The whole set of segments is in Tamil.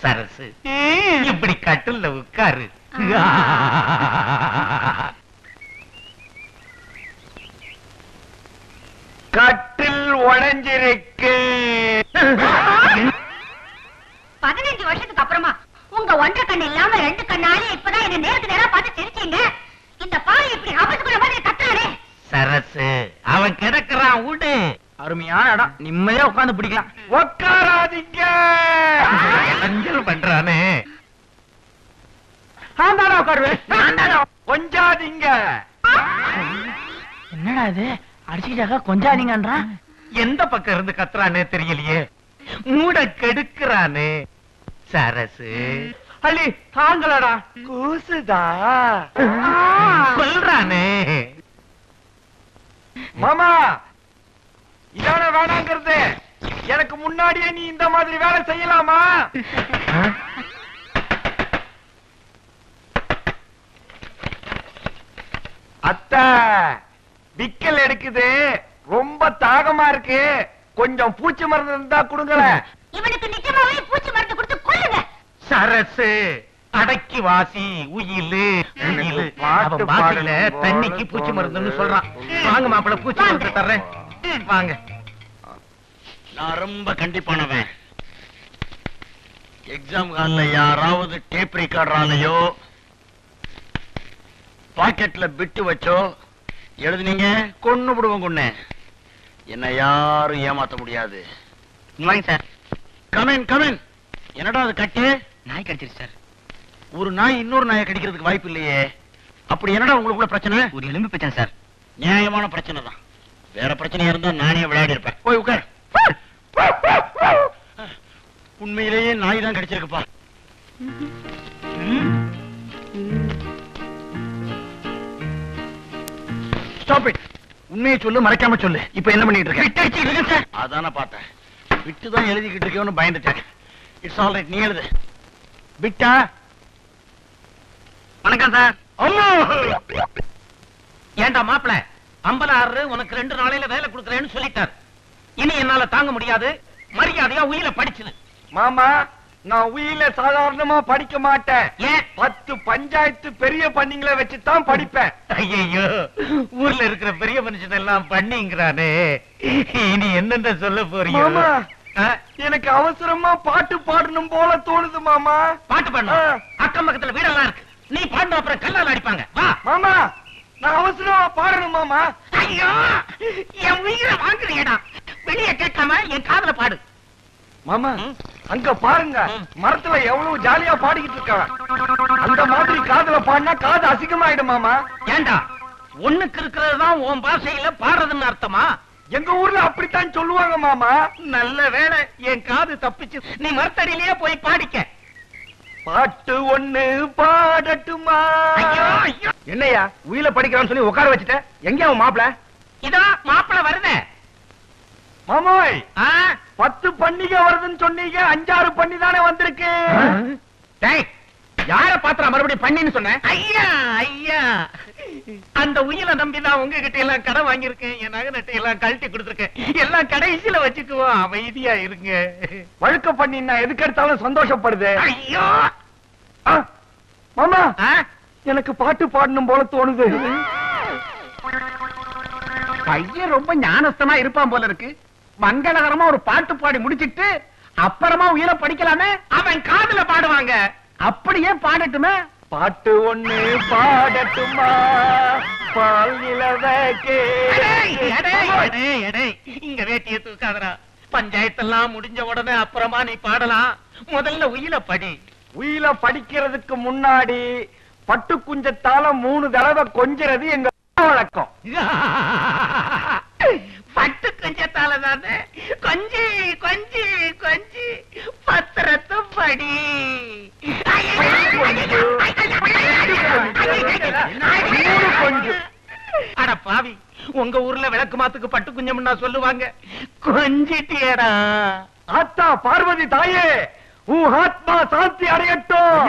சரசு இப்படி கட்டில்ல உட்காரு. கட்டில் உடைஞ்சிருக்கு. 15 வருஷத்துக்கு அப்புறமா உங்க ஒன்றரை கண்ணு இல்லாம 2 கண்ணாலே இப்பதான் என்ன நேருக்கு நேரா பார்த்து சிரிச்சீங்க. இந்த பாரு இப்படி அவசுக்குற மாதிரி கத்துறானே. சரசு அவன் கிடக்குறான் விடு. அருமையான இடம், நிம்மதியா உட்கார்ந்து பிடிக்கலாம். உட்காராதீங்க. அஞ்சல் பண்றானே. உட்காருவேன். கொஞ்சாதீங்க. என்னடா இது அடிச்சுக்கிட்டாக்கா கொஞ்சாதீங்கன்றான். எந்த பக்கம் இருந்து கத்துறானே தெரியலையே. மூட கெடுக்கிறானே. சரசு அள்ளி தாங்களடா. கூசுதா சொல்றானே. மாமா இதான வேணாங்கிறது. எனக்கு முன்னாடியே நீ இந்த மாதிரி வேலை செய்யலாமா? அத்தை விக்கல் எடுக்குது, ரொம்ப தாகமா இருக்கு, கொஞ்சம் பூச்சி மருந்து இருந்தா கொடுங்களேன். இவனுக்கு நிஜமாவே பூச்சி மருந்து கொடுத்து கொல்லுங்க. சரசு அடக்கி வாசி உயிலு உயிலு. அவன் பாட்டில தண்ணிக்கு பூச்சி மருந்துன்னு சொல்றான். வாங்க மாப்பிள்ள, பூச்சி மருந்து தர்றேன். வாங்க. நான் ரொம்ப கண்டிப்பானவன். எக்ஸாம் ஹால்ல யாராவது டேப் ரெக்கார்டராலையோ பாக்கெட்ல பிட்டு வச்சோ எழுதுனீங்க, கொன்னு விடுவோம். கொன்னு என்ன யாரும் ஏமாத்த முடியாது. வாங்க சார். Come in come in. என்னடா அது கட்டு? நாய் கடிச்சிருச்சு சார். ஒரு நாய் இன்னொரு நாயை கடிக்கிறதுக்கு வாய்ப்பு இல்லையே. அப்படி என்னடா உங்களுக்குள்ள பிரச்சனை? ஒரு எலும்பு பிரச்சனை சார். நியாயமான பிரச்சனை தான். வேற பிரச்சனையா இருந்தா நானே விளையாடி இருப்பேன். போய் உட்கார். உண்மையிலேயே நாய் தான் கடிச்சிருக்குப்பா. Stop it. உண்மையை சொல்லு, மறைக்காம சொல்லு. இப்ப என்ன பண்ணிட்டு இருக்க? அதான பார்த்தேன். விட்டு தான் எழுதிக்கிட்டு இருக்கேன்னு பயந்துட்டேன். இட்ஸ் ஆல் ரைட், நீ எழுது. விட்டா? வணக்கம் சார். ஏண்டா மாப்பிள்ள, அம்பலாறு உனக்கு 2 நாளையில வேலை கொடுக்கறேன்னு சொல்லிட்டார். இனி என்னால தாங்க முடியாது. மரியாதையா உயில படிச்சுது. மாமா நான் உயில சாதாரணமா படிக்க மாட்டேன். ஏன்? 10 பஞ்சாயத்து பெரிய பண்ணிங்களை வச்சுதான் படிப்பேன். ஐயோ, ஊர்ல இருக்கிற பெரிய மனுஷன் எல்லாம் பண்ணிங்கிறானே. இனி என்னென்ன சொல்ல போறீங்க? மாமா எனக்கு அவசரமா பாட்டு பாடணும் போல தோணுது மாமா. பாட்டு பாடணும்? அக்கம் பக்கத்துல வீடெல்லாம் இருக்கு. நீ பாடின அப்புறம் கல்லால் அடிப்பாங்க. வா மாமா, நான் அவசரமா பாடணும் மாமா. ஐயோ, என் உயிரை வாங்குறீங்கடா. வெளியே கேட்காம என் காதுல பாடு. மாமா அங்க பாருங்க, மரத்துல எவ்வளவு ஜாலியா பாடிக்கிட்டு இருக்காங்க. அந்த மாதிரி காதுல பாடினா காது அசிங்கமாயிடும் மாமா. ஏண்டா, ஒண்ணுக்கு இருக்கிறதுதான் உன் பாஷையில பாடுறதுன்னு அர்த்தமா? எங்க ஊர்ல அப்படித்தான் சொல்லுவாங்க மாமா. நல்ல வேளை என் காது தப்பிச்சு. நீ மரத்தடியிலேயே போய் பாடிக்க. பாட்டு ஒண்ணு பாடட்டுமா? ஐயோ ஐயோ, என்னையா உயில படிக்கிறான்னு சொல்லி உட்கார வச்சுட்ட? எங்க அவன் மாப்பிள? இதோ மாப்பிள்ள வருதே. மாமோய் 10 பண்டிகை வருதுன்னு சொன்னீங்க, 5-6 பண்ணி தானே வந்திருக்கு. டேய், யார பாத்திரா மறுபடியும் பண்ணின்னு சொன்ன? ஐயா ஐயா, அந்த உயிலை நம்பிதான் உங்ககிட்ட எல்லாம் கடை வாங்கியிருக்கேன். என் நகை நட்டை எல்லாம் கழட்டி கொடுத்துருக்கேன். எல்லாம் கடைசியில வச்சுக்குவோம். அமைதியா இருங்க. வழுக்க பண்ணினா எதுக்கு எடுத்தாலும் சந்தோஷப்படுது. ஐயோ மாமா, எனக்கு பாட்டு பாடணும் போல தோணுது. பையன் ரொம்ப ஞானஸ்தனா இருப்பான் போல இருக்கு. மங்களகரமா ஒரு பாட்டு பாடி முடிச்சிட்டு அப்புறமா உயிரை படிக்கலாமே. அவன் காதுல பாடுவாங்க. அப்படியே பாடட்டுமே. பாட்டு ஒண்ணு பாடட்டுமா? பால் நிலவ இங்க வேட்டிய தூக்காதரா. பஞ்சாயத்தெல்லாம் முடிஞ்ச உடனே அப்புறமா நீ பாடலாம். முதல்ல உயில படி. உயில படிக்கிறதுக்கு முன்னாடி பட்டு குஞ்சத்தால 3 தடவை கொஞ்சிறது எங்க வழக்கம். பட்டு கொஞ்சத்தால தானே. கொஞ்சி கொஞ்சி கொஞ்சி பத்திரத்தும் படி. அட பாவி, உங்க ஊர்ல விளக்கு மாத்துக்கு பட்டு குஞ்சம்னா சொல்லுவாங்க. கொஞ்சிட்டியடா. ஆத்தா பார்வதி தாயே, உன் ஆத்மா சாந்தி அடையட்டும்.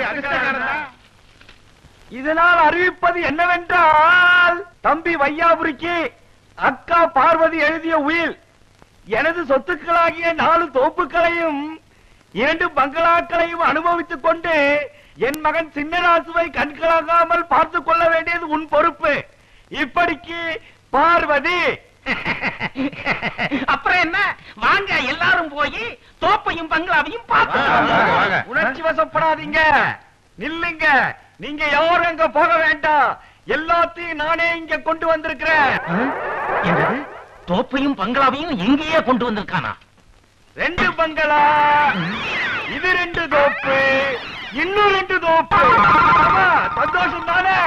இதனால் அறிவிப்பது என்னவென்றால், தம்பி வையாபுரிக்கு அக்கா பார்வதி எழுதிய உயில் எனது சொத்துக்களாகிய 4 தோப்புகளையும் 2 பங்களாக்களையும் அனுபவித்துக் கொண்டு என் மகன் சின்னராசுவை கண்களாகாமல் பார்த்துக் கொள்ள வேண்டியது உன் பொறுப்பு. இப்படிக்கு பார்வதி. அப்புறம் என்ன, வாங்க எல்லாரும் போய் தோப்பையும் பங்களாவையும் பார்த்து. உணர்ச்சி வசப்படாதீங்க, நில்லுங்க. நீங்க யாரும் அங்க போக வேண்டாம். எல்லாத்தையும் நானே இங்க கொண்டு வந்திருக்கிறேன். என்னது, தோப்பையும் பங்களாவையும் எங்கேயே கொண்டு வந்திருக்கானா? 2 பங்களா, இது 2 தோப்பு, இன்னும் 2 தோப்பு. சந்தோஷம் தானே?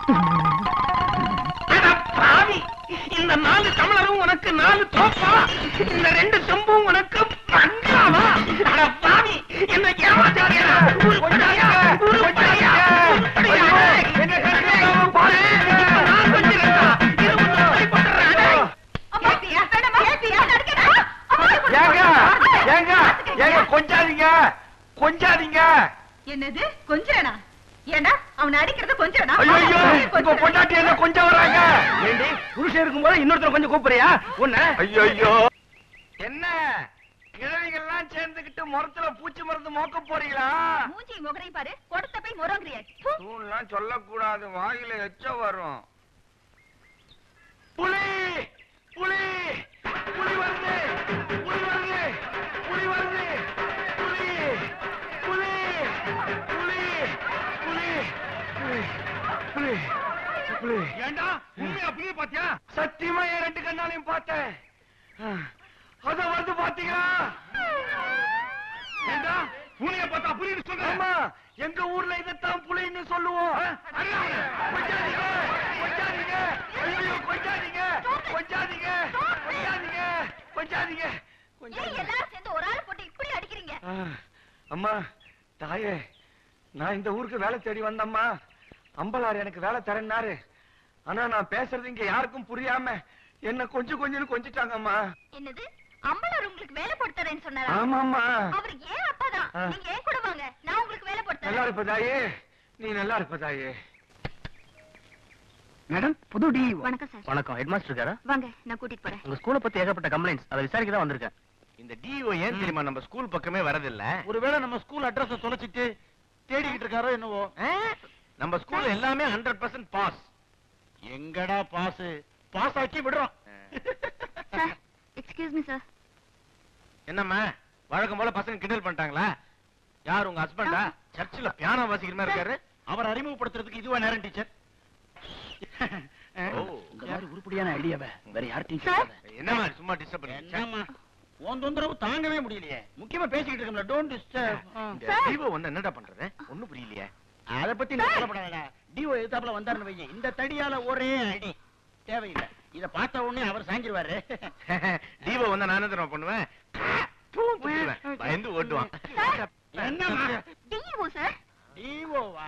பாவி, இந்த 4 தமிழரும் உனக்கு 4 தோப்பா, இந்த 2 செம்பும் உனக்கு பங்களாவா? அட பாவி, என்ன ஏமாத்தாதீங்க. கொஞ்சாதீங்க. என்னது கொஞ்சனா? ஏண்டா அவன் அடிக்கிறது கொஞ்சனா? ஐயோ, இப்ப பொண்டாட்டி என்ன கொஞ்சம் வராங்க. புருஷன் இருக்கும்போது இன்னொருத்தர் கொஞ்சம் கூப்பிடுறியா உன்ன? ஐயோ, என்ன கிழவிகள்லாம் சேர்ந்துகிட்டு மரத்துல பூச்சி மருந்து மோக்க போறீங்களா? மூஞ்சி முகரை பாரு, கொடுத்த போய் முறங்கறியா? தூண்லாம் சொல்லக்கூடாது, வாயில எச்ச வரும். புலி புலி புலி வருது, புலி வருது, புலி வருது, புலி புலி புலி புலி புலி புலி. ஏண்டா உண்மையா புலிய பாத்தியா? சத்தியமா என் 2 கண்ணாலையும் பார்த்தேன். அத வந்து பாத்தீங்களா? ஏண்டா புலிய பார்த்தா புலின்னு சொல்ற? ஆமா, எங்க ஊர்ல இதத்தான் புலின்னு சொல்லுவோம். கொஞ்சாதீங்க, கொஞ்சாதீங்க, ஐயோ கொஞ்சாதீங்க, கொஞ்சாதீங்க, கொஞ்சாதீங்க, கொஞ்சாதீங்க, ஏன் கொஞ்சாதீங்க. எல்லாரும் சேர்ந்து ஒரு ஆள் போட்டு இப்படி அடிக்கிறீங்க? அம்மா தாயே, நான் இந்த ஊருக்கு வேலை தேடி வந்தம்மா. அம்பலார் எனக்கு வேலை தரேன்னாரு. ஆனா நான் பேசுறது இங்க யாருக்கும் புரியாம என்ன கொஞ்சம் கொஞ்சிட்டாங்கம்மா. என்னது, அம்பலர் உங்களுக்கு வேலை போட்டு தரேன்னு சொன்னாரா? ஆமாம்மா. அவர் ஏன் அப்பாதான். நீங்க ஏன் கூட வாங்க, நான் உங்களுக்கு வேலை போட்டு நல்லா தரேன். இருப்ப தாயே, நீ நல்லா இருப்ப தாயே. மேடம், புது டி. வணக்கம் சார். வணக்கம். ஹெட் மாஸ்டர் இருக்காரா? வாங்க, நான் கூட்டிட்டு போறேன். உங்க ஸ்கூலை பத்தி ஏகப்பட்ட கம்ப்ளைண்ட்ஸ், அதை விசாரிக்க தான் வந்திருக்கேன். இந்த டிஓ ஏன் தெரியுமா நம்ம ஸ்கூல் பக்கமே வரதில்ல? ஒருவேளை நம்ம ஸ்கூல் அட்ரஸ் தொலைச்சிட்டு தேடிக்கிட்டு இருக்காரோ என்னவோ. நம்ம ஸ்கூல் எல்லாமே 100% பாஸ். எங்கடா பாஸ்? பாஸ் ஆக்கி விடுறோம். Sir, excuse me sir. என்னம்மா வழக்கம் போல பசங்க கிண்டல் பண்ணிட்டாங்களா? யார் உங்க ஹஸ்பண்டா? சர்ச்சில் பியானோ வாசிக்கிற மாதிரி இருக்காரு. அவர் அறிமுகப்படுத்துறதுக்கு இதுவா நேரம் டீச்சர்? இந்த மாதிரி உருப்படியான ஐடியாவை வேற யார்ட்டையும் கேட்காத. என்னம்மா சும்மா டிஸ்டர்ப் பண்ணி? என்னம்மா உன் தொந்தரவு தாங்கவே முடியலையே. முக்கியமா பேசிக்கிட்டு இருக்கோம்ல, டோன்ட் டிஸ்டர்ப். இந்த டிஓ வந்து என்னடா பண்றது? ஒண்ணும் புரியலையே. அத பத்தி நீ கவலைப்படாதடா. டிஓ எதிர்த்தாப்புல வந்தாருன்னு வைங்க, இந்த தடியால ஒரே அடி தேவையில்லை. இத பார்த்த உடனே அவர் சாஞ்சிருவாரு. டிஓ வந்து நான் என்ன தெரியுமா பண்ணுவேன்? பயந்து ஓட்டுவான். என்னம்மா டிஓ சார்? டிஓவா?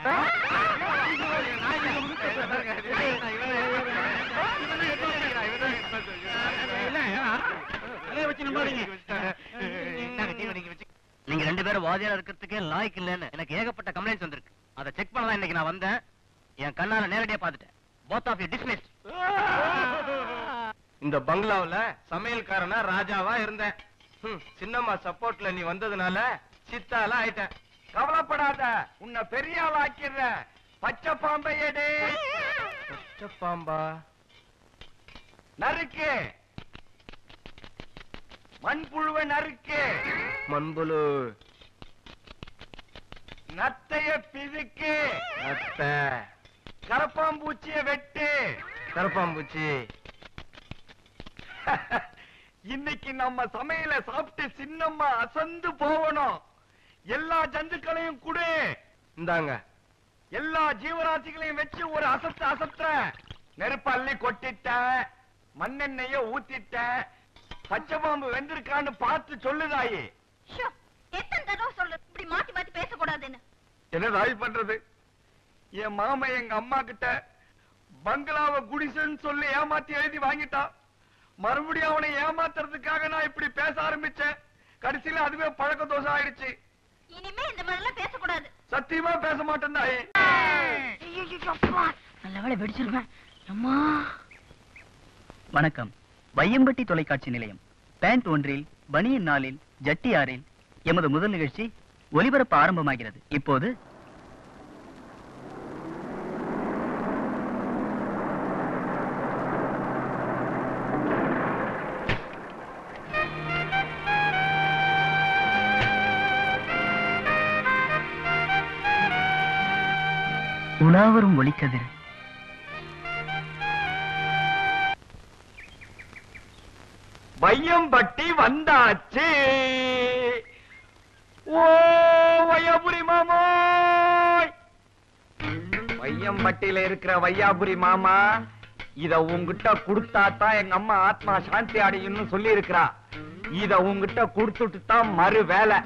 நீங்க 2 பேரும் வாதியாரா இருக்கிறதுக்கே லாய்க்கு இல்லன்னு எனக்கு ஏகப்பட்ட கம்ப்ளைண்ட்ஸ் வந்திருக்கு. அதை செக் பண்ணலாம் இன்னைக்கு நான் வந்தேன். என் கண்ணால நேரடியா பார்த்துட்டேன். both of you dismissed. இந்த பங்களாவுல சமையல்காரனா ராஜாவா இருந்தேன். சின்னம்மா சப்போர்ட்ல நீ வந்ததுனால சித்தால ஆயிட்டேன். கவலைப்படாத, உன்னை பெரிய ஆள் ஆக்கிடுறேன். பச்சை பாம்பை எடு. பச்சை பாம்பா? நறுக்கு, மண்புழுவை நறுக்கு, மண்புழு, நத்தைய பிதுக்கு, அத்தை, கரப்பாம்பூச்சிய வெட்டு. கரப்பாம்பூச்சி. இன்னைக்கு நம்ம சமையல சாப்பிட்டு சின்னம்மா அசந்து போகணும். எல்லா ஜந்துக்களையும் குடு. இந்தாங்க. எல்லா ஜீவராசிகளையும் வச்சு ஒரு அசத்த நெருப்பு அள்ளி கொட்டிட்ட, மண்ணெண்ணெய ஊத்திட்ட, பச்சை பாம்பு வெந்திருக்கான்னு பார்த்து சொல்லுதாயே. ஷோ, எத்தனை தடவை சொல்லு இப்படி மாத்தி மாத்தி பேசக்கூடாதுன்னு? என்ன தாய் பண்றது? என் மாமா எங்க அம்மா கிட்ட பங்களாவை குடிசைன்னு சொல்லி ஏமாத்தி எழுதி வாங்கிட்டான். மறுபடியும் அவனை ஏமாத்துறதுக்காக நான் இப்படி பேச ஆரம்பிச்சேன். கடைசியில அதுவே பழக்க தோஷம் ஆயிடுச்சு. இனிமே இந்த மாதிரிலாம் பேசக்கூடாது. சத்தியமா பேச மாட்டேன் தாயே. நல்ல வேளை வெடிச்சிருவேன். அம்மா. வணக்கம். வையம்பட்டி தொலைக்காட்சி நிலையம். பேண்ட் 1 பனியன் 4, ஜட்டி 6, எமது முதல் நிகழ்ச்சி ஒலிபரப்பு ஆரம்பமாகிறது. இப்போது உலாவரும் ஒளிக்கதிர். வையம்பட்டி வந்தாச்சு. ஓ வையாபுரி மாமோய், வையம்பட்டியில இருக்கிற வையாபுரி மாமா, இத உங்ககிட்ட கொடுத்தாதான் எங்க அம்மா ஆத்மா சாந்தி அடையும்னு சொல்லி இருக்கிறா. இத உங்ககிட்ட கொடுத்துட்டு தான் மறு வேலை.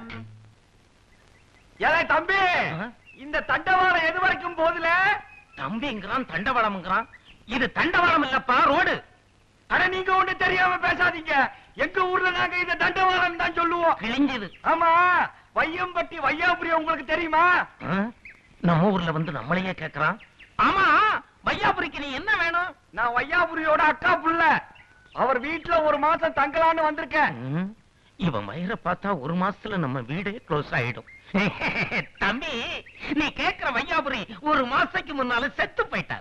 ஏலே தம்பி, இந்த தண்டவாளம் எது வரைக்கும் போதுல? தம்பிங்கிறான், தண்டவாளம்ங்கிறான். இது தண்டவாளம் இல்லப்பா, ரோடு. அட நீங்க ஒண்ணு தெரியாம பேசாதீங்க. எங்க ஊர்ல நாங்க இந்த தண்டவாளம் தான் சொல்லுவோம். கிழிஞ்சது. ஆமா, வையம்பட்டி வையாபுரி உங்களுக்கு தெரியுமா? நம்ம ஊர்ல வந்து நம்மளையே கேக்குறான். ஆமா, வையாபுரிக்கு நீ என்ன வேணும்? நான் வையாபுரியோட அக்கா புள்ள. அவர் வீட்டுல ஒரு மாசம் தங்கலான்னு வந்திருக்கேன். இவன் மயிரை பார்த்தா ஒரு மாசத்துல நம்ம வீடே க்ளோஸ் ஆயிடும். தம்பி, நீ கேக்குற வையாபுரி ஒரு மாசத்துக்கு முன்னால செத்து போயிட்டார்.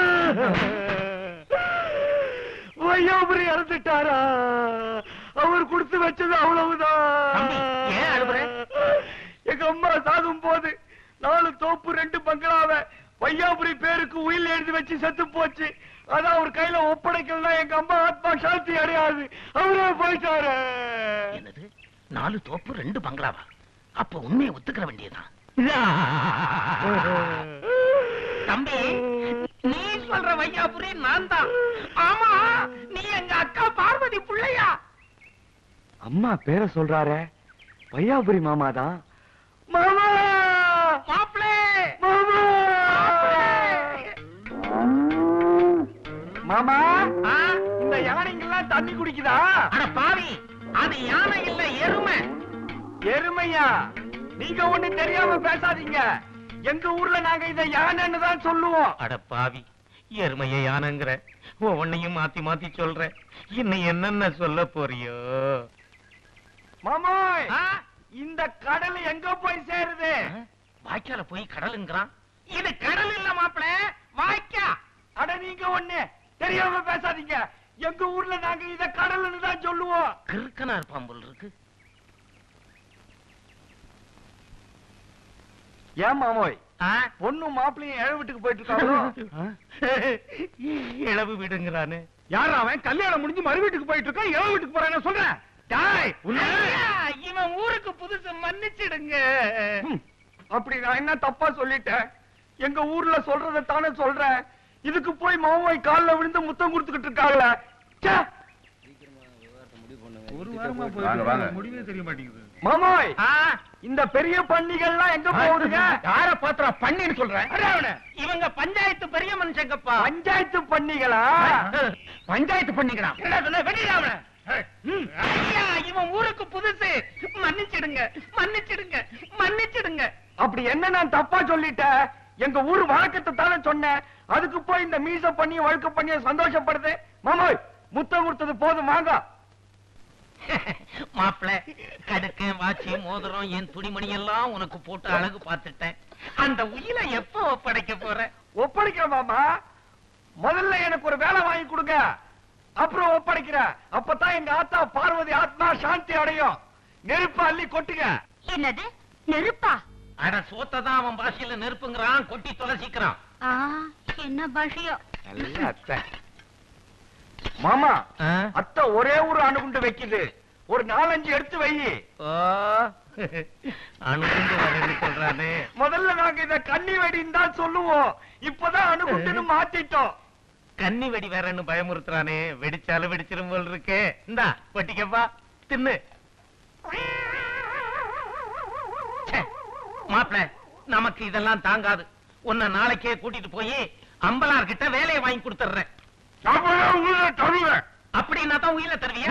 வையாபுரி இறந்துட்டாரா? அவர் கொடுத்து வச்சது அவ்வளவுதான். தம்பி, ஏன் அழுகுற? எங்க அம்மா சாகும் போது 4 தோப்பு 2 பங்களாவை வையாபுரி பேருக்கு உயில் எழுதி வச்சு செத்து போச்சு. அதான் அவர் கையில ஒப்படைக்கலாம் எங்க அம்மா ஆத்மா சாந்தி அடையாது. அவரே போயிட்டாரு. என்னது, 4 தோப்பு 2 பங்களாவா? அப்ப உண்மையை ஒத்துக்கிற வேண்டியதான். தம்பி, நீ சொல்ற வையாபுரி நான் தான். ஆமா, நீ எங்க அக்கா பார்வதி புள்ளையா? அம்மா பேரை சொல்றாரே, வையாபுரி மாமா தான். மாமா, மாப்பிளே, மாமா, மாமா, இந்த யானைங்கெல்லாம் தண்ணி குடிக்குதா? அட பாவி, அது யானை இல்ல, எருமை. எருமையா? நீங்க ஒண்ணு தெரியாம பேசாதீங்க. எங்க ஊர்ல நாங்க இத யானைன்னு தான் சொல்லுவோம். அட பாவி, எருமைய யானைங்கிற, ஒன்னையும் மாத்தி மாத்தி சொல்ற. இன்னும் என்னென்ன சொல்ல போறியோ? மாமோய், இந்த கடல் எங்க போய் சேருது? வாய்க்கால போய் கடலுங்கிறான். இது கடல் இல்ல மாப்பிள, வாய்க்கா. அட நீங்க ஒண்ணு தெரியாம பேசாதீங்க. எங்க ஊர்ல நாங்க இத கடல்னு தான் சொல்லுவோம். கிறுக்கனா இருப்பான் போல் இருக்கு. ஏன் மாமோய், பொண்ணும் மாப்பிளையும் இழவு வீட்டுக்கு போயிட்டு இருக்காங்களோ? இளவு வீடுங்கிறானு. யார் அவன்? கல்யாணம் முடிஞ்சு மறு வீட்டுக்கு போயிட்டு இருக்கான், இழவு வீட்டுக்கு போறான்னு சொல்றேன். இவன் ஊருக்கு புதுசு, மன்னிச்சிடுங்க. அப்படி நான் என்ன தப்பா சொல்லிட்டேன்? எங்க ஊர்ல சொல்றதை தானே சொல்றேன். இதுக்கு போய் மாமோய் கால்ல விழுந்து முத்தம் கொடுத்துக்கிட்டு இருக்காங்களே. ஒரு வாரமா போய் முடிவே தெரிய மாட்டேங்குது. மாமோய், இந்த பெரிய பண்டிகைலாம் எங்க போகுதுங்க? யார பாத்திரா பண்ணின்னு சொல்றேன்? இவங்க பஞ்சாயத்து பெரிய மனுஷங்கப்பா. பஞ்சாயத்து பண்டிகளா? பஞ்சாயத்து பண்ணிக்கிறா. இவன் ஊருக்கு புதுசு, மன்னிச்சிடுங்க, மன்னிச்சிடுங்க, மன்னிச்சிடுங்க. அப்படி என்ன நான் தப்பா சொல்லிட்டேன்? எங்க ஊர் வழக்கத்தை தானே சொன்னேன். அதுக்கு போய் இந்த மீச பண்ணி வழக்கு பண்ணி சந்தோஷப்படுது. மாமோய், முத்தம் கொடுத்தது போதும், வாங்க. மாப்பிள, கடுக்க வாட்சி மோதிரம் என் துணிமணி எல்லாம் உனக்கு போட்டு அழகு பார்த்துட்டேன். அந்த உயிரை எப்ப ஒப்படைக்க போற? ஒப்படைக்கிற மாமா, முதல்ல எனக்கு ஒரு வேலை வாங்கி கொடுங்க, அப்புறம் ஒப்படைக்கிற. அப்பதான் எங்க ஆத்தா பார்வதி ஆத்மா சாந்தி அடையும். நெருப்பு அள்ளி கொட்டுங்க. என்னது நெருப்பா? அட சோத்ததான் அவன் பாஷையில நெருப்புங்கிறான், கொட்டி தொலைசிக்கிறான். என்ன பாஷையோ? நல்ல அத்தை. மாமா, அத்தை ஒரே ஒரு அணுகுண்டு வைக்குது. ஒரு 4-5 எடுத்து வை. அணுகுண்டு வரேன்னு சொல்றானே. முதல்ல நாங்க இத கன்னி வெடின்னு தான் சொல்லுவோம். இப்பதான் அணுகுண்டுன்னு மாத்திட்டோம். கன்னி வெடி வேறன்னு பயமுறுத்துறானே. வெடிச்சாலும் வெடிச்சிரும் போல் இருக்கே. இந்தா பட்டிக்கப்பா, தின்னு. மாப்பிள, நமக்கு இதெல்லாம் தாங்காது. உன்னை நாளைக்கே கூட்டிட்டு போய் அம்பலார் கிட்ட வேலையை வாங்கி கொடுத்துறேன். அப்படின்னா தான் உயிரை தருவியா?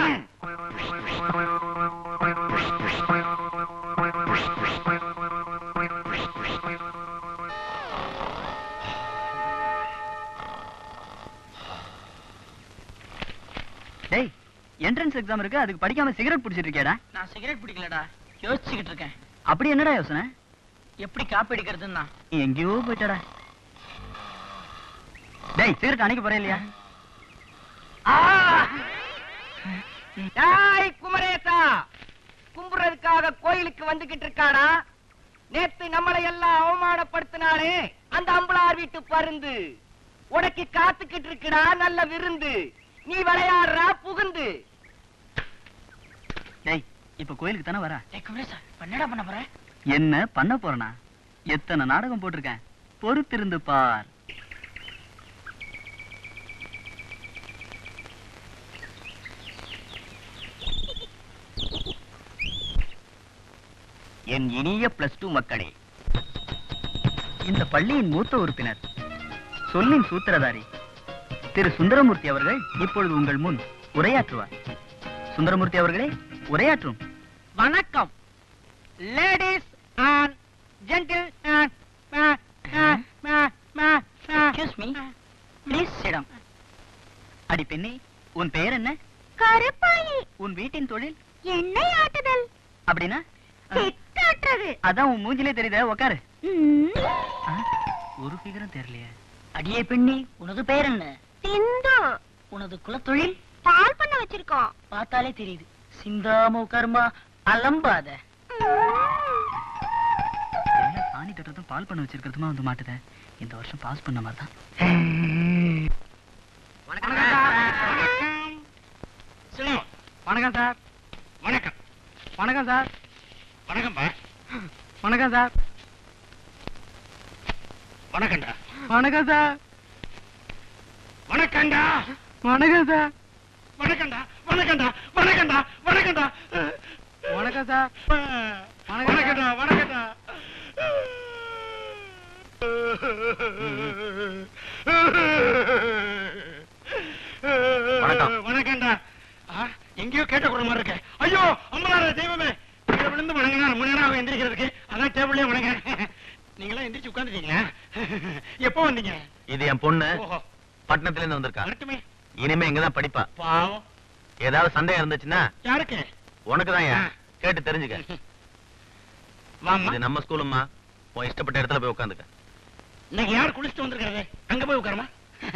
டேய், என்ட்ரன்ஸ் எக்ஸாம் இருக்கு, அதுக்கு படிக்காம சிகரெட் பிடிச்சிட்டு இருக்கியாடா? நான் சிகரெட் பிடிக்கலடா. யோசிச்சுக்கிட்டு இருக்கேன். அப்படி என்னடா யோசனை? எப்படி காப்பி அடிக்கிறதுன்னா? நீ எங்கேயோ போயிட்டடா. டேய் சிகரெட் அணைக்க போறே இல்லையா? குமரேசா, கும்புறதுக்காக கோயிலுக்கு வந்துகிட்டு இருக்கானா? நேத்து நம்மளை எல்லாம் அவமானப்படுத்தினாரு அந்த அம்பளார் வீட்டு பருந்து. உனக்கு காத்துக்கிட்டு இருக்குடா நல்ல விருந்து. நீ விளையாடுறா புகுந்து. டேய் இப்ப கோயிலுக்கு தானே வர? குமரேசா, என்னடா பண்ண போற? என்ன பண்ண போறனா? எத்தனை நாடகம் போட்டிருக்கேன், பொறுத்திருந்து பார். என் இனிய +2 மக்களே, இந்த பள்ளியின் மூத்த உறுப்பினர், சொல்லின் சூத்திரதாரி திரு சுந்தரமூர்த்தி அவர்கள் இப்பொழுது உங்கள் முன் உரையாற்றுவார். சுந்தரமூர்த்தி அவர்களே, உரையாற்றும். வணக்கம் ladies and gentle and Excuse me. Please sit down. அடி பெண்ணே, உன் பெயர் என்ன? கருப்பாயி. உன் வீட்டின் தொழில்? எண்ணெய் ஆட்டுதல். அப்படின்னா சித்தாட்டுறது. அதான் உன் மூஞ்சிலே தெரியுதே, உட்காரு. ஒரு ஃபிகரும் தெரியலையே. அடியே பெண்ணே, உனது பெயர் என்ன? சிந்து. உனது குலத்தொழில்? பால் பண்ண வச்சிருக்கோம். பார்த்தாலே தெரியுது. சிந்தாம உட்காருமா, அலம்பாத. எல்லாம் சாணி தட்டுறதும் பால் பண்ண வச்சிருக்கிறதுமா வந்து மாட்டுத. இந்த வருஷம் பாஸ் பண்ண மாதிரி தான். வணக்கம் சார். வணக்கம். வணக்கம் சார். வணக்கம் பா. வணக்கம் சார். வணக்கம்டா. வணக்கம் சார். வணக்கம்டா. வணக்கம் சார். வணக்கம்டா. வணக்கம்டா. வணக்கம்டா. வணக்கம்டா. வணக்கம் சார். வணக்கம்டா. வணக்கம்டா. வணக்கம்டா. எங்கேயோ கேட்ட குரல் மாதிரி இருக்கு. ஐயோ அம்மனார தெய்வமே, கீழே விழுந்து வணங்கினா ரொம்ப நேரம் எந்திரிக்கிறதுக்கு, அதான் டேபிள்லயே வணங்குறேன். நீங்களா எந்திரிச்சு உட்காந்துட்டீங்களா? எப்போ வந்தீங்க? இது என் பொண்ணு, ஓஹோ, பட்டணத்துல இருந்து வந்திருக்கா. வரட்டுமே. இனிமே இங்கதான் படிப்பா. பாவம். ஏதாவது சந்தேகம் இருந்துச்சுன்னா யாருக்கு? உனக்குதான் கேட்டு தெரிஞ்சுக்க. வாம்மா. இது நம்ம ஸ்கூலும்மா, உன் இஷ்டப்பட்ட இடத்துல போய் உட்காந்துக்க. இன்னைக்கு யார் குளிச்சுட்டு வந்திருக்காரு? அங்க போய் உட்காருமா.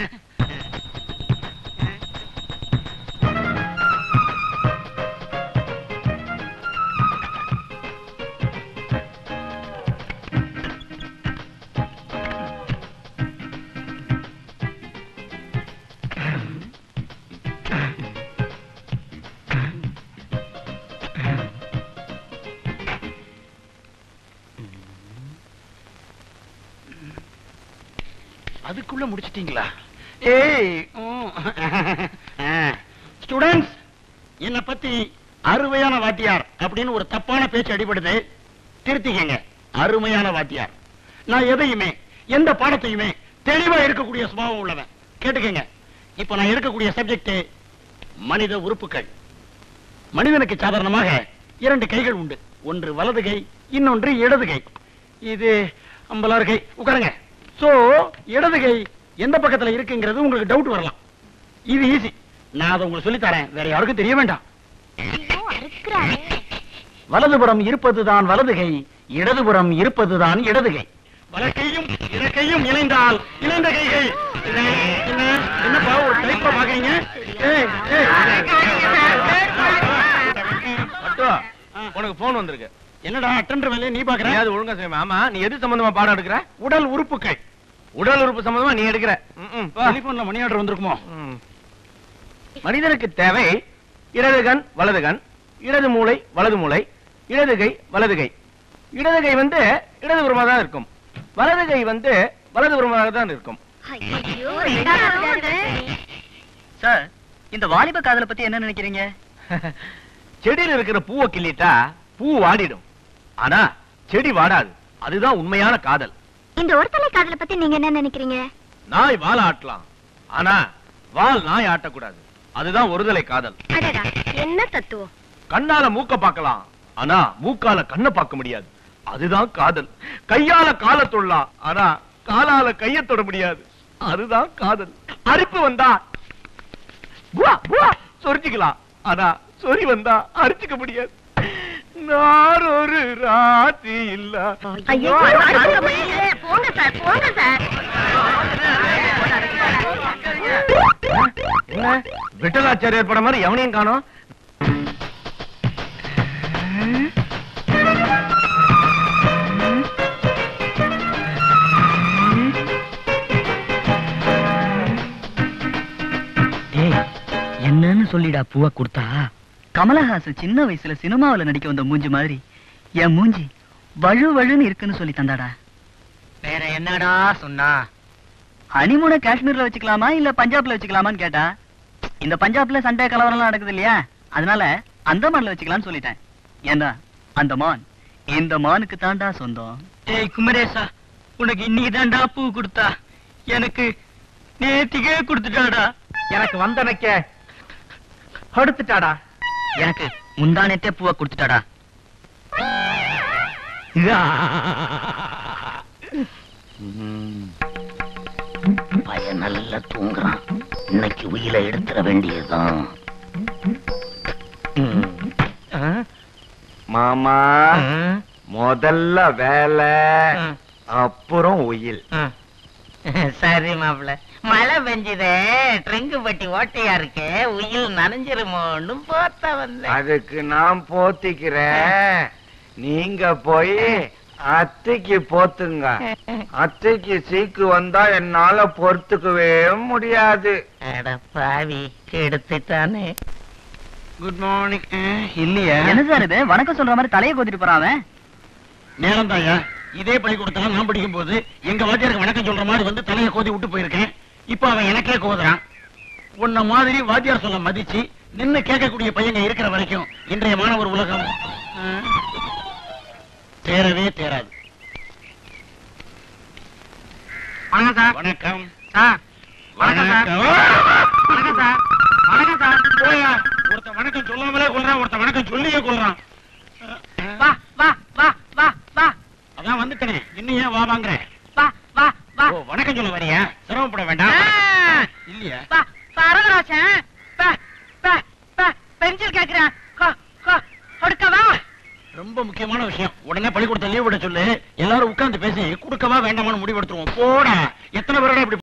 அதுக்குள்ள முடிச்சிட்டீங்களா? ஸ்டூடண்ட்ஸ், என்ன பத்தி அருமையான வாத்தியார் அப்படின்னு ஒரு தப்பான பேச்சு அடிபடுது. திருத்திக்கங்க. அருமையான வாத்தியார். நான் எதையுமே எந்த பாடத்தையுமே தெளிவா இருக்கக்கூடிய சுபாவம் உள்ளவன். கேட்டுக்கங்க. இப்ப நான் எடுக்கக்கூடிய சப்ஜெக்ட் மனித உறுப்புகள். மனிதனுக்கு சாதாரணமாக 2 கைகள் உண்டு. ஒன்று வலது கை, இன்னொன்று இடது கை. இது அம்பலார் கை. உட்காருங்க. சோ இடது கை எந்த பக்கத்துல இருக்குங்கிறது உங்களுக்கு டவுட் வரலாம். இது ஈஸி. நான் அதை உங்களுக்கு சொல்லி தரேன். வேற யாருக்கும் தெரிய வேண்டாம். வலதுபுறம் இருப்பதுதான் வலது கை, இடதுபுறம் இருப்பதுதான் இடது கை. வலக்கையும் இடக்கையும் இணைந்தால் இணைந்த கைகள். என்னப்பா ஒரு டைப்பா பாக்குறீங்க? உனக்கு போன் வந்திருக்கு. என்னடா அட்டெண்டர் வேலையை நீ பாக்குற? அது ஒழுங்கா செய்ய. ஆமா, நீ எது சம்பந்தமா பாடம் எடுக்கிற? உடல் உறுப்புகள். உடல் உறுப்பு சம்பந்தமா நீ எடுக்கிற. டெலிபோன்ல மணி ஆர்டர் வந்திருக்குமோ? மனிதனுக்கு தேவை இடது கண் வலது கண், இடது மூளை வலது மூளை, இடது கை வலது கை. இடது கை இடதுபுறமாக தான் இருக்கும், வலது கை வலதுபுறமாக தான் இருக்கும். சார், இந்த வாலிப காதலை பத்தி என்ன நினைக்கிறீங்க? செடியில் இருக்கிற பூவை கிள்ளிட்டா பூ வாடிடும், ஆனா செடி வாடாது. அதுதான் உண்மையான காதல். இந்த ஒருத்தலை காதலை பத்தி நீங்க என்ன நினைக்கிறீங்க? நாய் வால் ஆட்டலாம், ஆனா வால் நாய் ஆட்டக்கூடாது. அதுதான் ஒருதலை காதல். என்ன தத்துவம்? கண்ணால மூக்க பார்க்கலாம், ஆனா மூக்கால கண்ணை பார்க்க முடியாது. அதுதான் காதல். கையால கால தொடலாம், ஆனா காலால கைய தொட முடியாது. அதுதான் காதல். அரிப்பு வந்தா சொரிச்சுக்கலாம், ஆனா சொறி வந்தா அரிச்சுக்க முடியாது. நாரொரு ராத்தி இல்ல. ஐயோ போங்க சார் போங்க சார். என்ன விட்டலாச்சாரியார் படம் மாதிரி எவனையும் காணோம். என்னன்னு சொல்லிடா பூவா கொடுத்தா. கமலஹாசன் சின்ன வயசுல சினிமாவில நடிக்க வந்த மூஞ்சி மாதிரி என் மூஞ்சி வழு வழுன்னு இருக்குன்னு சொல்லி தந்தாடா. வேற என்னடா சொன்னா? ஹனிமூனை காஷ்மீர்ல வச்சுக்கலாமா இல்ல பஞ்சாப்ல வச்சுக்கலாமான்னு கேட்டா. இந்த பஞ்சாப்ல சண்டை கலவரம்லாம் நடக்குது இல்லையா, அதனால அந்தமான்ல வச்சுக்கலாம்னு சொல்லிட்டேன். ஏண்டா அந்தமான் இந்த மானுக்கு தாண்டா சொந்தம். ஏய் குமரேசா, உனக்கு இன்னைக்கு தான்டா பூ கொடுத்தா, எனக்கு நேத்திக்கே கொடுத்துட்டாடா. எனக்கு வந்தனைக்க கொடுத்துட்டாடா. எனக்கு முந்தானத்தே பூவை கொடுத்துட்டாடா. பையன் நல்லா தூங்குறான். இன்னைக்கு உயிரை எடுத்துட வேண்டியதுதான். மாமா முதல்ல வேலை, அப்புறம் உயில். சரி மாப்பிள்ள, மழை பெஞ்சுதே, ட்ரெங்கு பட்டி ஓட்டையா இருக்கு, உயில் நனைஞ்சிருமோன்னு போத்த வந்தேன். அதுக்கு நான் போத்திக்கிறேன், நீங்க போய் அத்தைக்கு போத்துங்க. அத்தைக்கு சீக்கு வந்தா என்னால பொறுத்துக்கவே முடியாது. அட பாவி, கெடுத்துட்டானே. Good morning. இல்லையா என்ன சார் இது வணக்கம் சொல்ற மாதிரி தலையை கோத்திட்டு போறான் அவன். நேரம் தாயா, இதே பள்ளிக்கூடத்துல நான் படிக்கும் போது எங்க வாத்தியாருக்கு வணக்கம் சொல்ற மாதிரி வந்து தலையை கோதி விட்டு போயிருக்கேன். இப்ப அவன் எனக்கே கோதுறான். உன்ன மாதிரி வாத்தியார் சொல்ல மதிச்சு நின்னு கேட்கக்கூடிய பையங்க இருக்கிற வரைக்கும் இன்றைய மாணவர் உலகம் தேரவே தேராது. வணக்கம் சார். வணக்கம் சார் வணக்கம் சார். வணக்கம் சார். வணக்கம் சார். போயா, ஒருத்த வணக்கம் சொல்லாமலே கொள்றான், ஒருத்த வணக்கம் சொல்லியே கொள்றான். வா வா வா வா வா. அதான் வந்துட்டேனே, இன்னும் ஏன் வா வாங்குற? வா வா வா. ஓ, வணக்கம் சொல்ல வரியா? சிரமப்பட வேண்டாம். இல்லையா வா பரவராசன். பென்சில் கேக்குறேன், கொடுக்கவா? ரொம்ப முக்கியமான விஷயம். உடனே பள்ளிக்கூடத்தை லீவ் விட சொல்லு. எல்லாரும் உட்கார்ந்து பேசி கொடுக்கவா வேண்டாமான்னு முடிவெடுத்துருவோம். போடா, எத்தனை பேரோட இப்படி